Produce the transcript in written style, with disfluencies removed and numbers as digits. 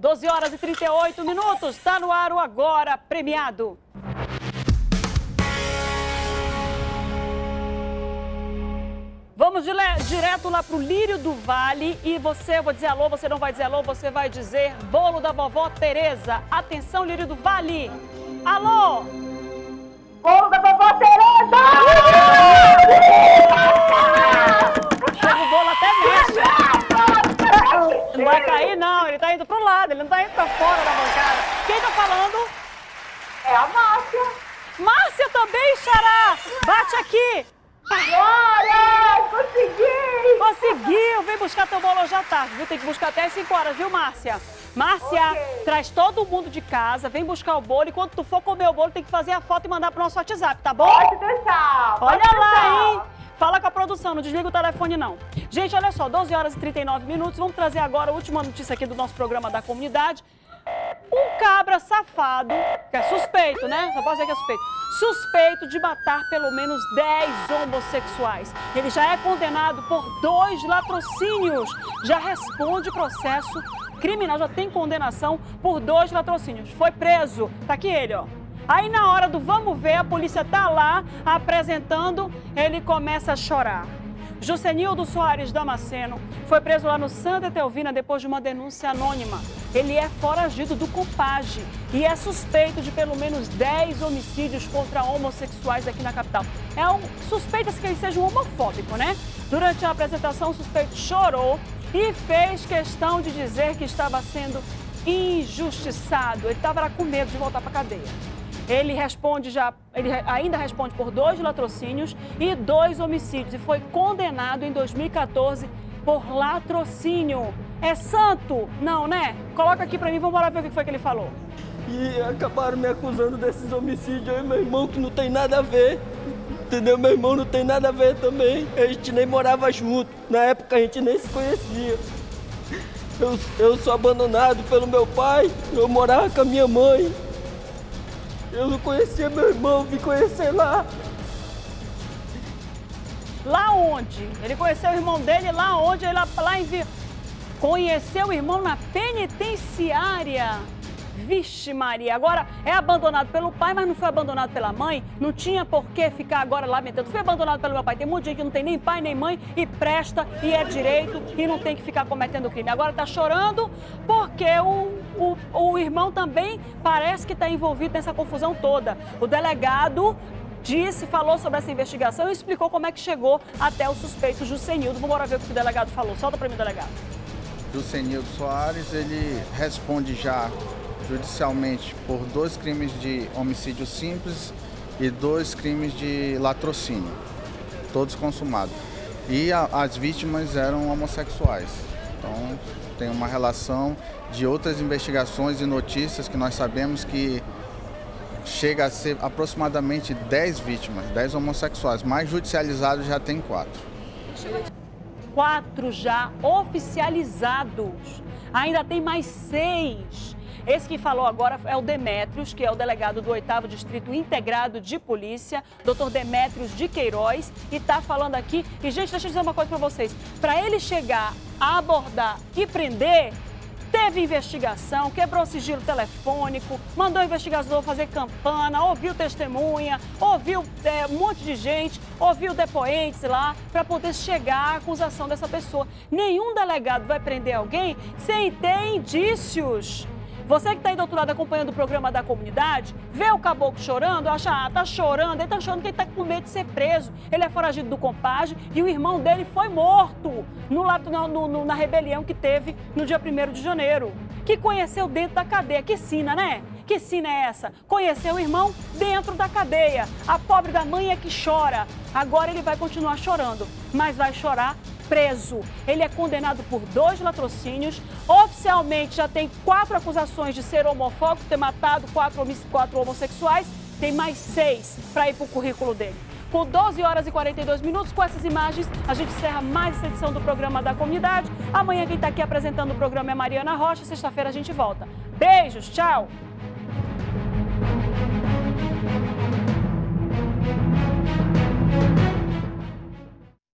12 horas e 38 minutos. Está no ar o Agora Premiado. Vamos direto lá pro Lírio do Vale e eu vou dizer alô, você não vai dizer alô, você vai dizer bolo da vovó Tereza. Atenção, Lírio do Vale. Alô? Bolo da vovó Tereza! Chega o bolo até mexe. Não vai cair não, ele tá indo pro lado, ele não tá indo pra fora da bancada. Quem tá falando? É a Márcia. Márcia também, Xará. Bate aqui. Glória! Consegui! Conseguiu! Vem buscar teu bolo hoje à tarde, viu? Tem que buscar até as 5 horas, viu, Márcia? Márcia, Ok. traz todo mundo de casa, vem buscar o bolo e quando tu for comer o bolo, tem que fazer a foto e mandar pro nosso WhatsApp, tá bom? Pode deixar! Olha pode lá, deixar. hein? Fala com a produção, não desliga o telefone, não. Gente, olha só, 12 horas e 39 minutos. Vamos trazer agora a última notícia aqui do nosso programa da comunidade. Um cabra safado, que é suspeito, né? Só posso dizer que é suspeito. Suspeito de matar pelo menos 10 homossexuais. Ele já é condenado por 2 latrocínios. Já responde processo criminal, já tem condenação por 2 latrocínios. Foi preso. Tá aqui ele, ó. Aí na hora do vamos ver, a polícia tá lá apresentando, ele começa a chorar. Jusenildo Soares Damasceno foi preso lá no Santa Etelvina depois de uma denúncia anônima. Ele é foragido do Compage e é suspeito de pelo menos 10 homicídios contra homossexuais aqui na capital. Suspeita-se que ele seja um homofóbico, né? Durante a apresentação, o suspeito chorou e fez questão de dizer que estava sendo injustiçado. Ele estava com medo de voltar para a cadeia. Ele ainda responde por 2 latrocínios e 2 homicídios e foi condenado em 2014 por latrocínio. É santo? Não, né? Coloca aqui pra mim, vamos lá ver o que foi que ele falou. E acabaram me acusando desses homicídios aí, meu irmão, que não tem nada a ver. Entendeu? Meu irmão não tem nada a ver também. A gente nem morava junto. Na época a gente nem se conhecia. Eu sou abandonado pelo meu pai, eu morava com a minha mãe. Eu não conhecia meu irmão, vim conhecer lá. Lá onde? Ele conheceu o irmão dele lá onde? Ele lá em... Conheceu o irmão na penitenciária. Vixe Maria, agora é abandonado pelo pai, mas não foi abandonado pela mãe. Não tinha por que ficar agora lamentando. Fui abandonado pelo meu pai. Tem muita gente que não tem nem pai nem mãe e presta e é direito e não tem que ficar cometendo crime. Agora tá chorando porque o irmão também parece que está envolvido nessa confusão toda. O delegado falou sobre essa investigação e explicou como é que chegou até o suspeito Jusenildo. Vamos agora ver o que o delegado falou. Solta para mim, delegado. Jusenildo Soares, ele responde já judicialmente por 2 crimes de homicídio simples e 2 crimes de latrocínio, todos consumados. E as vítimas eram homossexuais. Então, tem uma relação de outras investigações e notícias que nós sabemos que chega a ser aproximadamente 10 vítimas, 10 homossexuais, mas judicializados já tem 4. 4 já oficializados. Ainda tem mais 6. Esse que falou agora é o Demétrios, que é o delegado do 8º Distrito Integrado de Polícia, Dr. Demétrios de Queiroz, e tá falando aqui. E, gente, deixa eu dizer uma coisa para vocês. Para ele chegar a abordar e prender, teve investigação, quebrou o sigilo telefônico, mandou o investigador fazer campana, ouviu testemunha, ouviu um monte de gente, ouviu depoentes lá, para poder chegar à acusação dessa pessoa. Nenhum delegado vai prender alguém sem ter indícios. Você que está aí do outro lado acompanhando o programa da comunidade, vê o caboclo chorando, acha, tá chorando, ele tá chorando porque ele tá com medo de ser preso. Ele é foragido do Compage e o irmão dele foi morto na rebelião que teve no dia 1º de janeiro. Que conheceu dentro da cadeia. Que sina, né? Que sina é essa? Conheceu o irmão dentro da cadeia. A pobre da mãe é que chora. Agora ele vai continuar chorando, mas vai chorar preso. Ele é condenado por 2 latrocínios. Oficialmente já tem 4 acusações de ser homofóbico, ter matado 4 homossexuais. Tem mais 6 para ir para o currículo dele. Com 12 horas e 42 minutos, com essas imagens, a gente encerra mais essa edição do programa da comunidade. Amanhã quem está aqui apresentando o programa é Mariana Rocha. Sexta-feira a gente volta. Beijos, tchau!